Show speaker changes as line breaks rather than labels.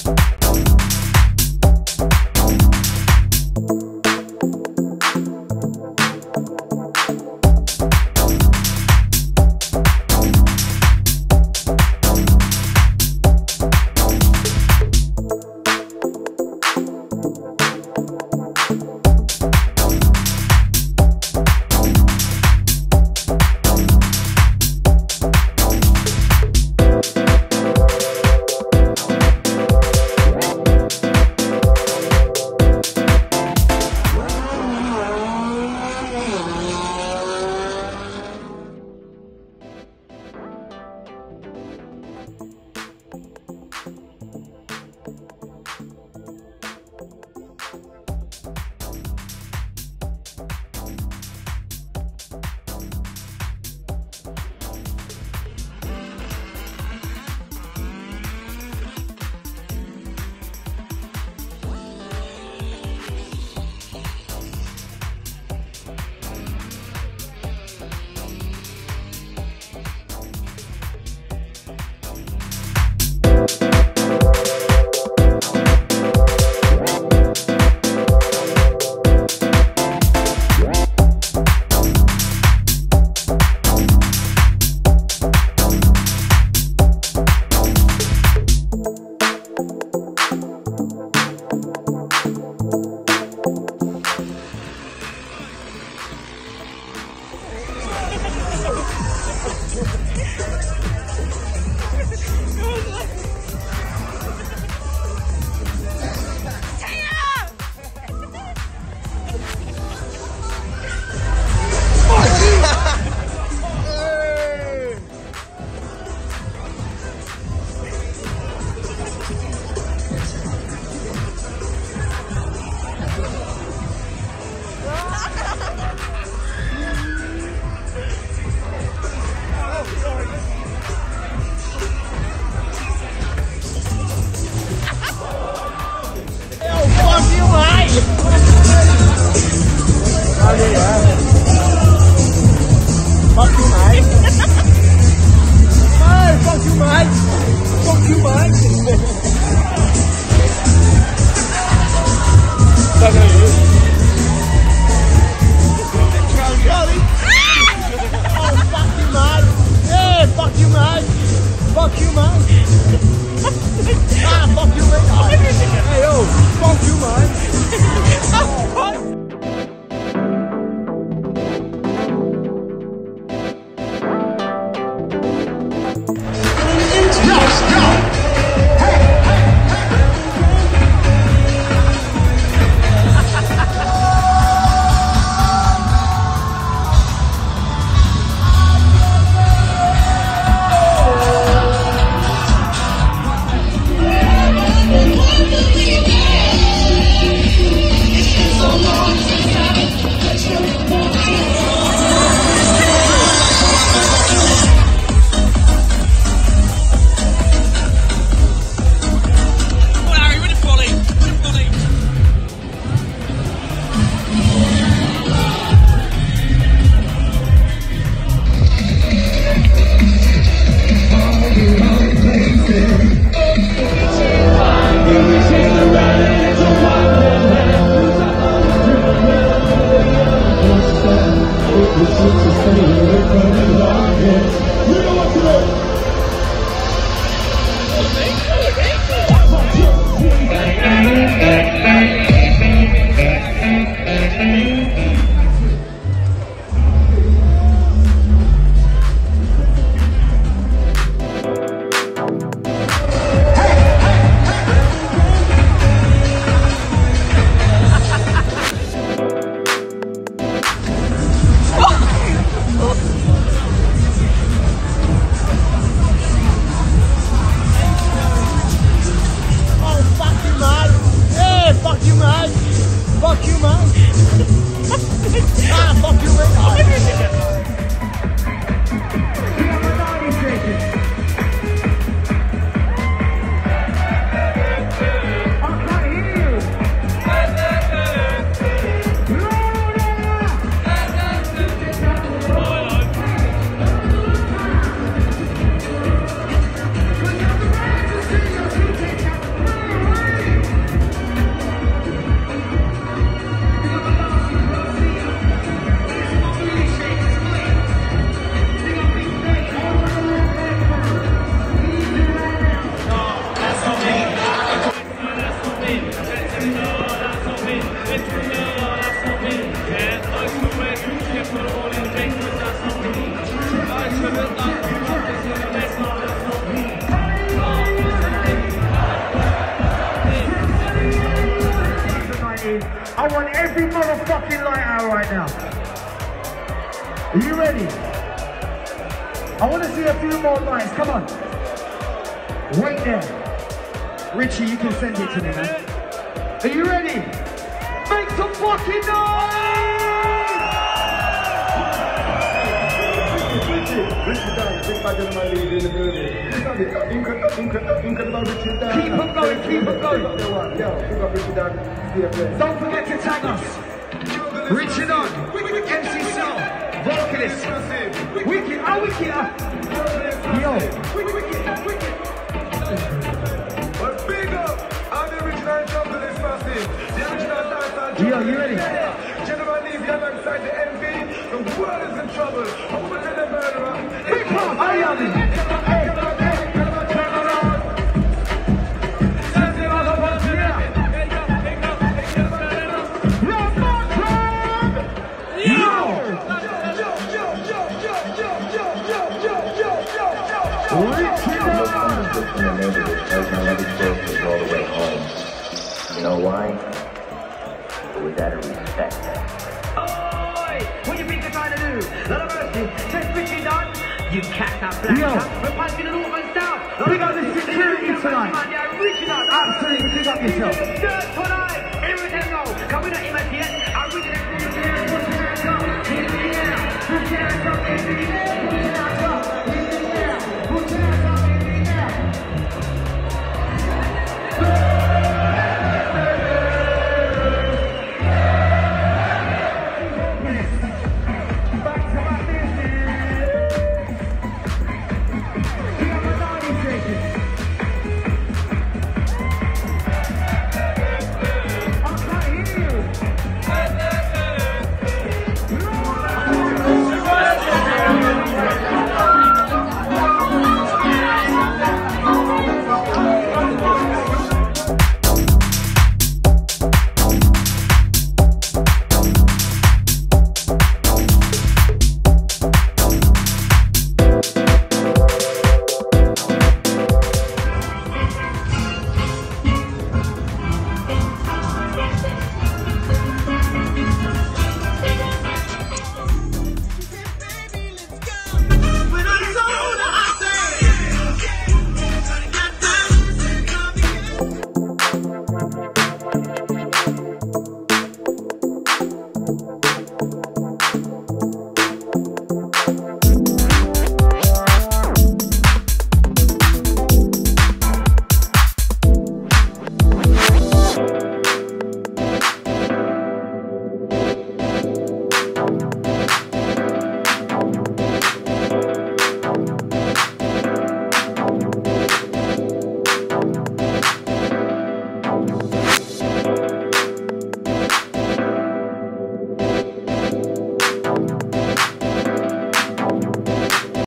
Let's go! Hey, hey! I want every motherfucking light out right now. Are you ready? I want to see a few more lights. Come on. Wait there. Richie, you can send it to me, man. Are you ready? Make some fucking noise!
Richie down, big bad gentleman lead in the building.
Keep them going, keep them going. Don't forget to tag us. Richard on, MC Snow, vocalist. Wicked, oh Wicked. Yo.
But big up, I'm the original drum to this massive. The original dance.
Yo, you ready?
Gentleman leave you alongside the envy. The world is in trouble. I'm going to the murderer.
Big pop, I love it.
In the neighborhood tells my luggage groceries all the way home. You know why? It was out of respect.
Oi! What do you think you're trying to do? Lot of mercy. Test Richie done. You cats are black. We're punching the north and south.
Big up the security tonight. Absolutely, big up yourself.
Dirt tonight. Everything go. Can we not imitate? I read it.